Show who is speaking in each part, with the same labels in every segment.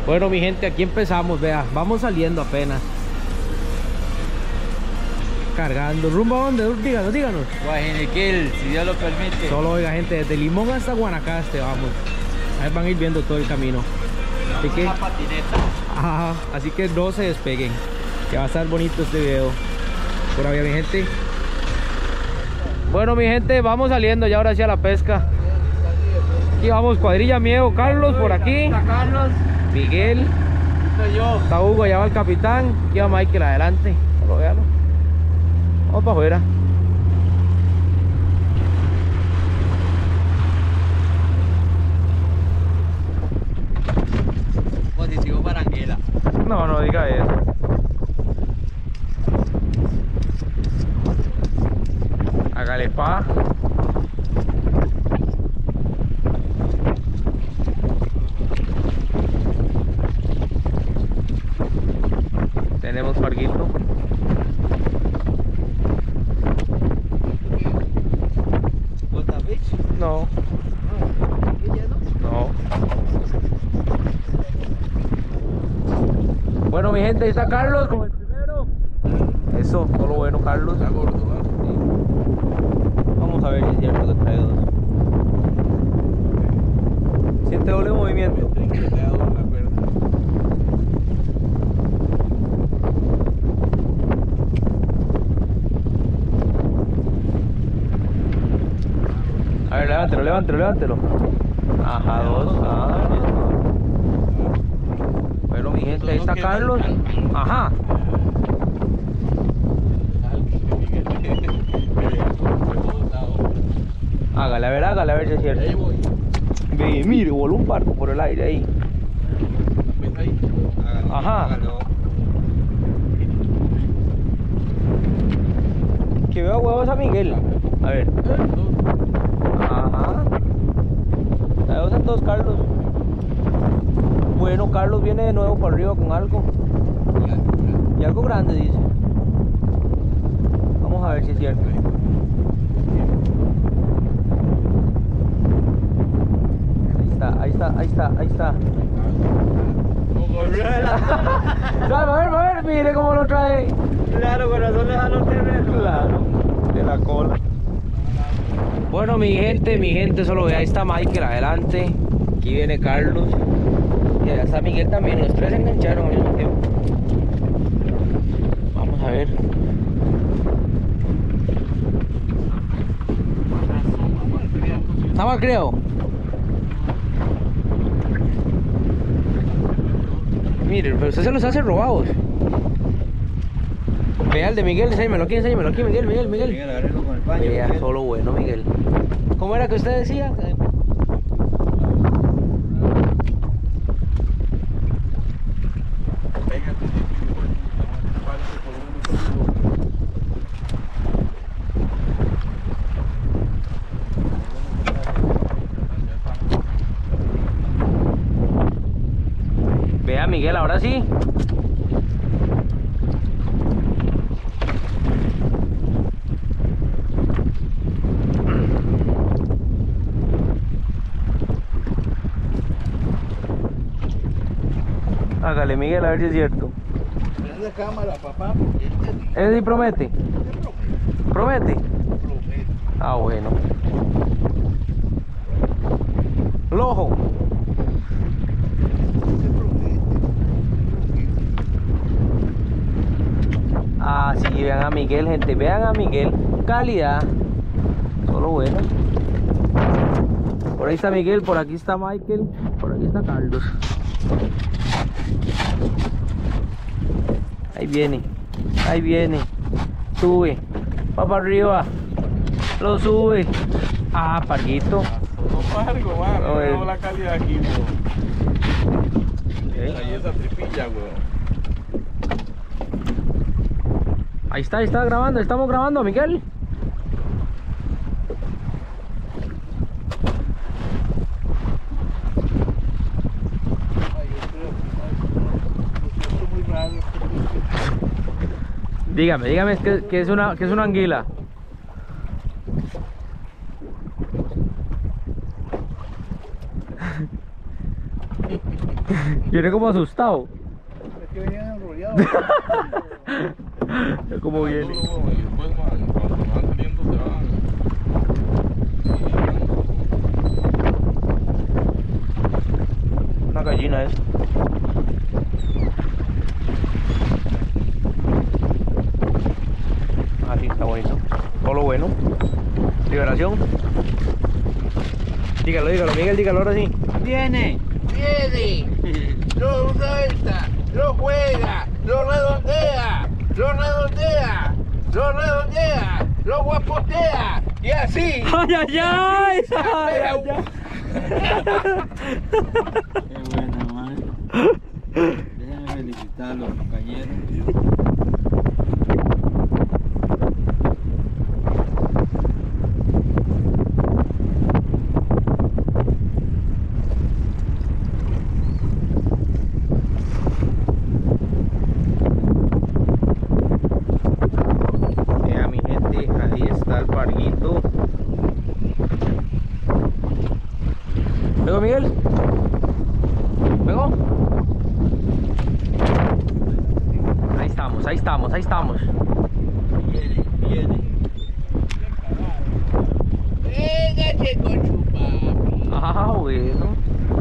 Speaker 1: Bueno, mi gente, aquí empezamos, vea, vamos saliendo apenas. Cargando, ¿rumbo a dónde? Díganos, díganos.
Speaker 2: Guajiniquil, si Dios lo permite.
Speaker 1: Solo, oiga, gente, desde Limón hasta Guanacaste, vamos. Ahí van a ir viendo todo el camino. Así que,
Speaker 2: una patineta.
Speaker 1: ajá, así que no se despeguen, que va a estar bonito este video. Por ahí, mi gente. Bueno, mi gente, vamos saliendo ya ahora hacia la pesca. Aquí vamos, cuadrilla Miedo, Carlos por aquí.
Speaker 2: Está Carlos.
Speaker 1: Miguel.
Speaker 2: Soy yo.
Speaker 1: Está Hugo, allá va el capitán. Aquí va Michael adelante. Solo véalo. Vamos para afuera.
Speaker 2: Positivo para Anguila.
Speaker 1: No, no diga eso. Hágale pa. Tenemos parguito.
Speaker 2: ¿Bota Beach?
Speaker 1: No,
Speaker 2: ¿Qué lleno?
Speaker 1: no. Bueno, mi gente, ahí está Carlos con el primero. Eso, todo lo bueno, Carlos.
Speaker 2: Está gordo, ¿vale?
Speaker 1: Sí. Vamos a ver si es cierto que trae dos. Siente doble movimiento. A ver, levántelo, levántelo, levántelo. Ajá, dos. Ah. Bueno, mi gente, ahí está Carlos. Ajá. Hágale a ver si es cierto.
Speaker 2: Ahí voy.
Speaker 1: Ve, mire, voló un barco por el aire ahí.
Speaker 2: ¿Ves ahí?
Speaker 1: Ajá.
Speaker 2: Hágalo.
Speaker 1: Que veo huevos a Miguel. A ver. Ajá. Saludos a todos, Carlos. Bueno, Carlos viene de nuevo para arriba con algo. Y algo grande, dice. Vamos a ver si es cierto. Ahí está, ahí está, ahí está. A ver, mire cómo lo trae.
Speaker 2: Claro, corazón, déjalo terreno.
Speaker 1: Claro, de la cola. Bueno, mi gente, solo ve, ahí está Michael adelante. Aquí viene Carlos. Y allá está Miguel también. Los tres se engancharon al mismo tiempo. Vamos a ver. ¿Está mal criado? Miren, pero usted se los hace robados. Vea el de Miguel, enséñamelo aquí, Miguel.
Speaker 2: Miguel, agárrelo con el paño.
Speaker 1: Vea,
Speaker 2: Miguel.
Speaker 1: solo bueno, Miguel. ¿Cómo era que usted decía? Vea, Miguel, ahora sí. Hágale, Miguel, a ver si es cierto.
Speaker 2: Prende la cámara, papá, porque
Speaker 1: ¿Ese sí promete? ¿Promete? Ah, bueno. Lojo. Ah, sí, vean a Miguel, gente, vean a Miguel. Calidad. Solo bueno. Por ahí está Miguel, por aquí está Michael, por aquí está Carlos. Ahí viene. Sube, va para arriba. Lo sube. Ah, parguito.
Speaker 2: algo,
Speaker 1: No,
Speaker 2: mano. La calidad aquí,
Speaker 1: Okay.
Speaker 2: ahí esa tripilla, weón.
Speaker 1: Ahí está grabando, estamos grabando, Miguel. Dígame, que es una anguila. Viene como asustado.
Speaker 2: Es que venían enrollados.
Speaker 1: ¿Cómo viene?
Speaker 2: Y después cuando van saliendo se van.
Speaker 1: Una gallina es. Así está bonito. Todo lo bueno. Liberación. Dígalo, Miguel, dígalo ahora sí.
Speaker 3: Viene.
Speaker 2: Viene, lo salta, lo juega, lo redondea, lo redondea, lo redondea, lo guapotea y así.
Speaker 1: ¡Ay, ay, ay! ¡Ay, ay, ay!
Speaker 3: Qué buena, man. Déjenme felicitar a los compañeros.
Speaker 1: Mira mi gente, ahí está el parguito. ¿Pegó Miguel? ¿Pegó? Ahí estamos.
Speaker 3: Viene.
Speaker 2: Véngase con su papi.
Speaker 1: Ah, bueno.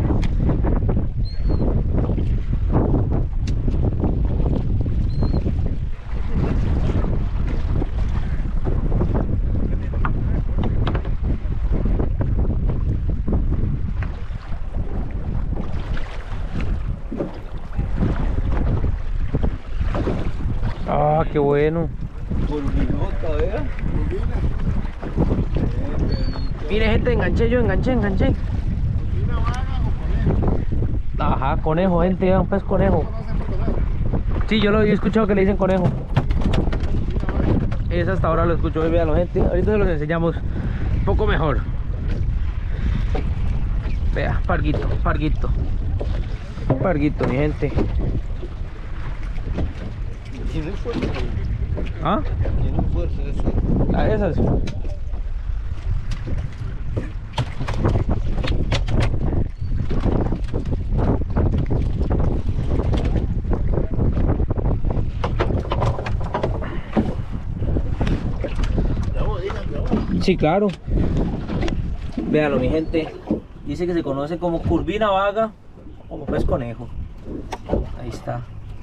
Speaker 1: Ah, qué bueno.
Speaker 3: Bulbinota, ¿verdad?
Speaker 1: Mire gente, enganché. Ajá, conejo, gente, un pez conejo. Sí, yo lo he escuchado que le dicen conejo. Es hasta ahora lo escucho, vean gente. Ahorita se los enseñamos un poco mejor. Vea, parguito. Parguito, mi gente.
Speaker 3: Tiene fuerza.
Speaker 1: ¿Ah?
Speaker 3: Tiene fuerza eso.
Speaker 1: Ah, esas. Sí, claro. Véanlo, mi gente. Dice que se conoce como curvina vaga, como pez conejo. Ahí está.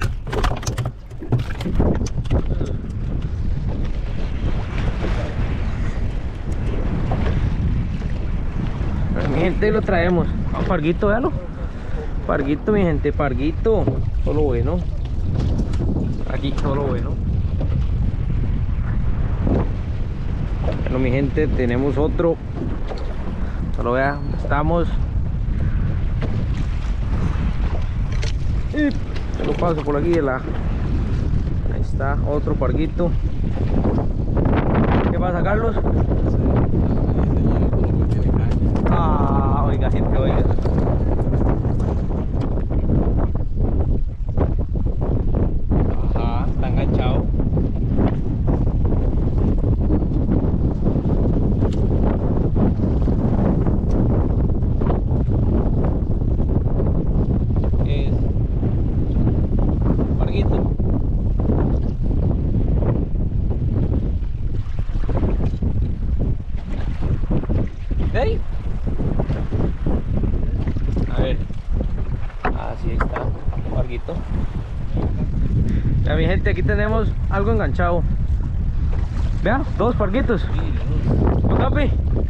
Speaker 1: Mi gente, lo traemos. Ah, parguito, véalo. Parguito, mi gente, parguito. Todo lo bueno. Aquí, todo lo bueno. Bueno, mi gente, tenemos otro. Solo vean, estamos. Y lo paso por aquí de la. Ahí está, otro parguito. ¿Qué pasa, Carlos? Ah, oiga, gente, oiga. Ajá, está enganchado. Es parguito. ¿Hey? A ver. Así está, parguito. Ya mi gente, aquí tenemos algo enganchado. Vean, dos parguitos. ¿No, Capi?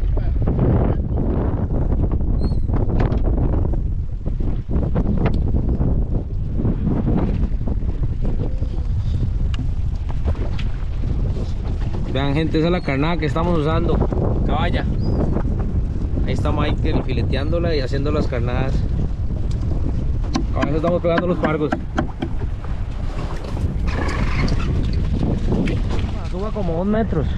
Speaker 1: Vean gente, esa es la carnada que estamos usando. Caballa. Ahí está Michael fileteándola y haciendo las carnadas. Ahora estamos pegando los pargos. Suba como 2 metros.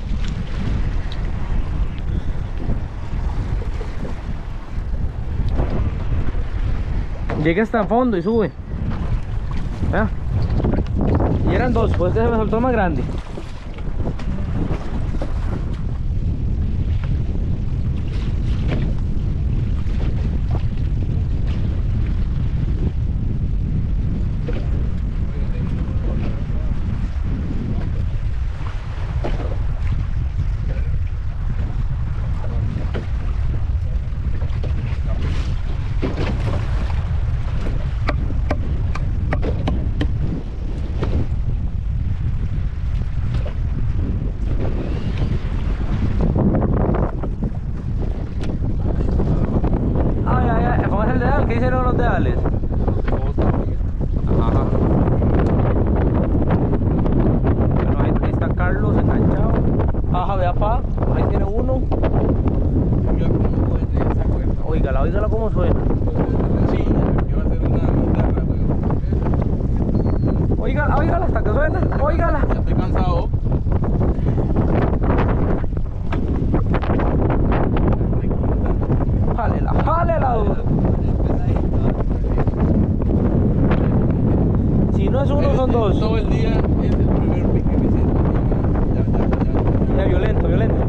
Speaker 1: Llega hasta el fondo y sube. ¿Vea? Y eran dos, pues este se me soltó más grande. ¿Qué hicieron los deales? Ajá. Bueno, ahí está Carlos enganchado. Ajá, vea pa, ahí tiene uno. Oígala cómo suena. Oígala hasta que suena, oígala.
Speaker 3: Ya estoy cansado.
Speaker 1: Jálela. Si no es uno, son dos.
Speaker 3: Todo el día es el primer pique que siento.
Speaker 1: Ya, violento.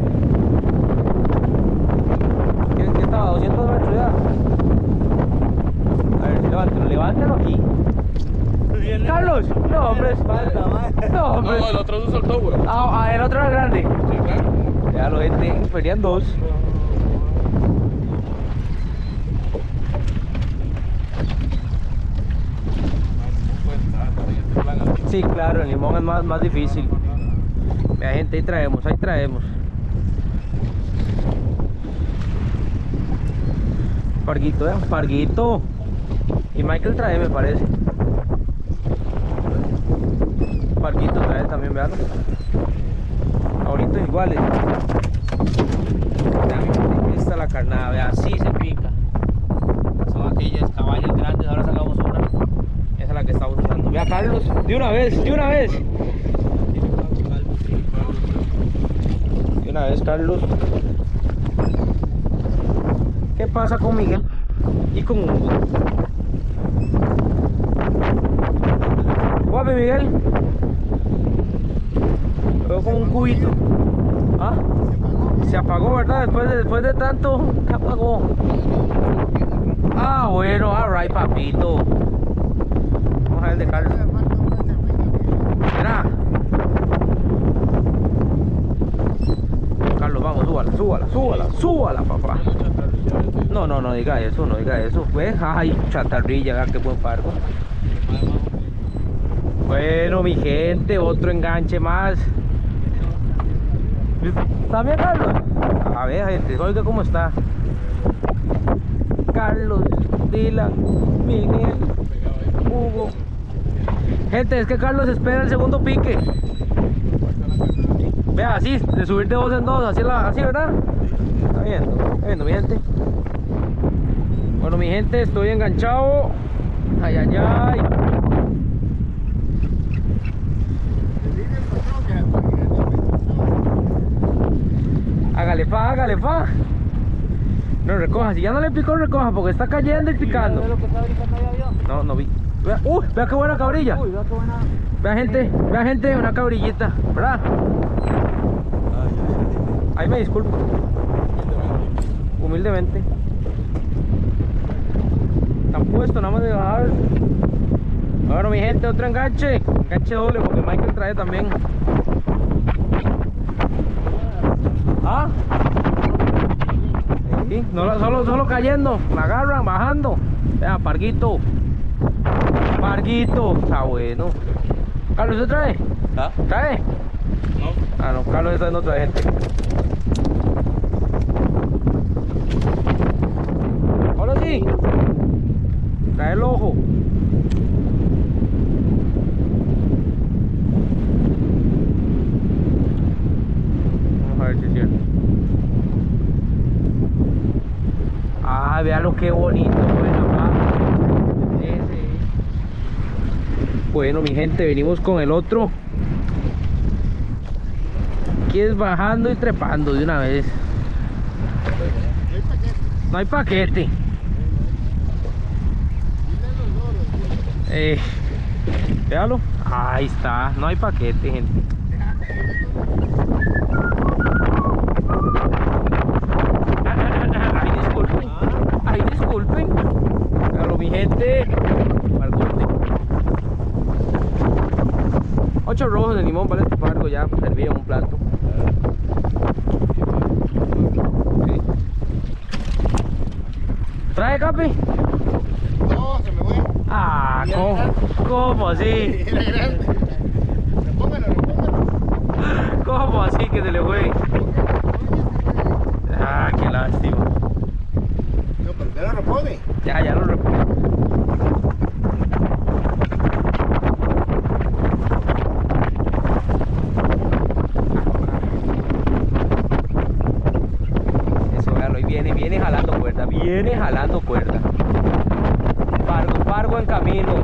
Speaker 1: ¿Qué estaba? 200 metros ya. A ver, levántalo aquí. Carlos, no hombre,
Speaker 3: Falta más.
Speaker 1: no hombre.
Speaker 3: No, el otro se soltó, güey.
Speaker 1: El otro era grande.
Speaker 3: Sí, claro.
Speaker 1: Ya lo gente, serían dos. Sí, claro, el limón es más difícil. Vea gente, ahí traemos. Parguito, parguito. Y Michael trae, me parece. Parguito trae también, veanlo. Ahorita iguales. Esta es la carnada, vea, así se pica. Son aquellas caballas grandes, ahora sacamos una. Esa es la que estamos usando. Vea Carlos, de una vez. De una vez, Carlos. ¿Qué pasa con Miguel? Y con Hugo. Guapi Miguel. Veo con un cubito. ¿Ah? Se apagó, ¿verdad? Después de tanto, se apagó. Ah, bueno, alright, papito. Vamos a ver de Carlos. Mira. Carlos, vamos, súbala, papá. No diga eso, pues. Ay, chatarrilla, vea qué buen pargo. Bueno, mi gente, otro enganche más. ¿Está bien, Carlos? A ver, gente, oiga cómo está. Carlos, Dylan, Miguel, Hugo. Gente, es que Carlos espera el segundo pique. Vea, así, de subir de dos en dos, así, ¿verdad? Está viendo, mi gente. Bueno, mi gente, estoy enganchado. Ay. Hágale pa. No recoja, si ya no le picó, recoja, porque está cayendo y picando. No vi. Vea, vea qué buena cabrilla. Vea gente, una cabrillita, ¿verdad? Ahí me disculpo. Humildemente. Están puestos, nada más de bajar. Bueno, mi gente, otro enganche doble, porque Michael trae también. ¿Ah? Sí, no, solo cayendo, la agarran, bajando. Vea, parguito. Está bueno. Carlos, ¿usted trae?
Speaker 3: ¿Ah?
Speaker 1: ¿Trae?
Speaker 3: No.
Speaker 1: No, Carlos esta no trae, gente. Ahora sí. Trae el ojo. Vamos a ver si es cierto. Véalo qué bonito, bueno, mi gente, venimos con el otro. Aquí es bajando y trepando de una vez. No hay paquete. Véalo. Ahí está, no hay paquete, gente. Ay, disculpen. Véalo, mi gente. Marcote. 8 rojos de limón, vale, este pargo ya servido en un plato. Sí. ¿Trae, Capi?
Speaker 2: No, se me fue.
Speaker 1: Ah, ¿cómo así?
Speaker 2: Era grande. Repóngalo.
Speaker 1: ¿Cómo así que se le fue? Ah, qué lástima.
Speaker 2: No, pero ya lo repone.
Speaker 1: Ya lo repongo. jalando cuerda. Fargo en camino.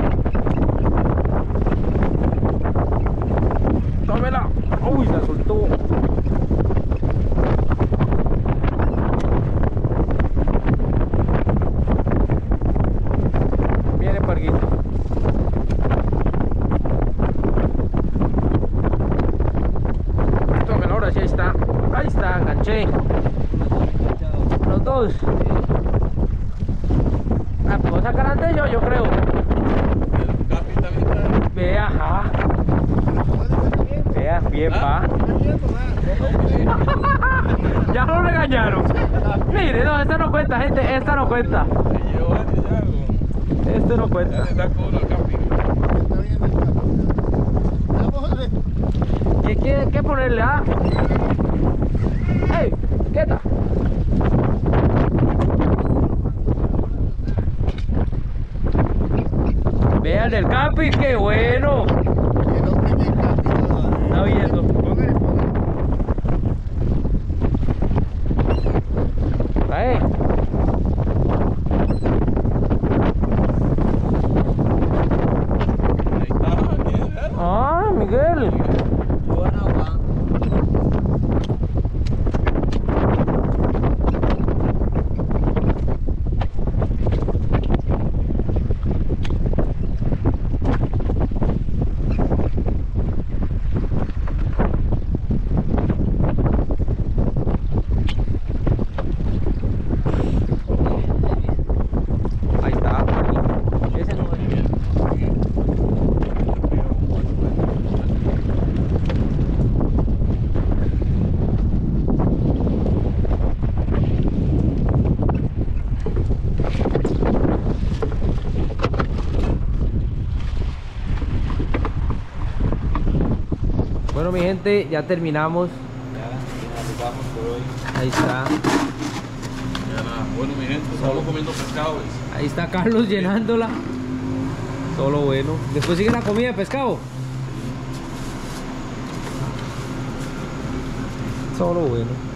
Speaker 1: Tómela. Uy, la soltó. Viene Parguito. Tómela, ahora sí, ahí está. Ahí está, enganché. Los dos. Ah, puedo sacar antes yo creo. Vea, ajá. Vea, bien va. Ya lo regañaron. Mire, no, esta no cuenta, gente, esta no cuenta. Este no cuenta. ¿Qué ponerle, ah? ¡Ey! ¡Quieta! Vea el del camping, qué bueno. Está viendo. Ahí. Ah, Miguel. Ahí está. Ese no es. Bueno, mi gente, ya terminamos.
Speaker 3: Ya vamos por hoy.
Speaker 1: Ahí está.
Speaker 3: Ya nada. Bueno, mi gente, estamos comiendo pescado.
Speaker 1: Ahí está Carlos llenándola. Solo bueno. Después sigue la comida de pescado. Solo bueno.